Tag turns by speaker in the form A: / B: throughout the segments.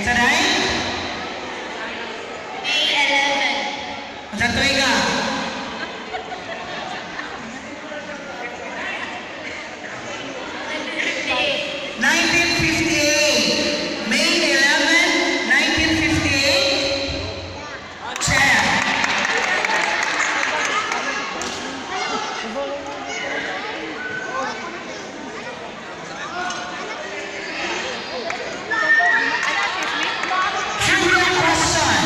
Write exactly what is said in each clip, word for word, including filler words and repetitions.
A: Sa day?
B: May eleven.
A: Sa tuwi ka? nineteen fifty-eight. May eleventh, nineteen fifty-eight. Check. Trivia question.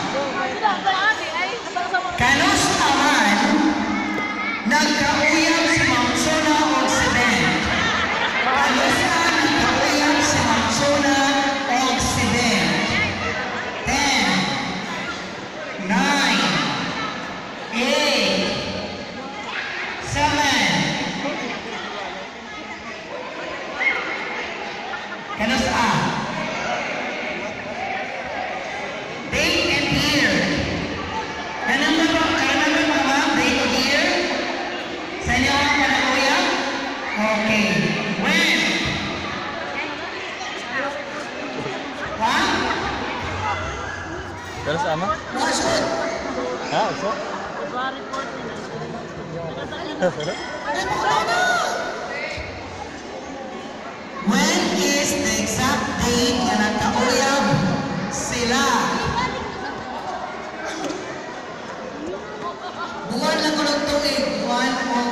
A: Kanus naman nagkauyang si Mount Sona o si Ben? Kanus na nagkauyang si Mount Sona o si Ben? ten, nine, eight, seven. Kanus a? Date and year. Kanang ba ba? Kanang ba mga ma'am? Date and year? Sa inyo ang panakuyang? Okay. When? Ha?
C: Pero sama?
A: What's it?
C: Ha? So?
A: When is the exact date na nagkauyab sila? Buwan lang ko ng tuig. One,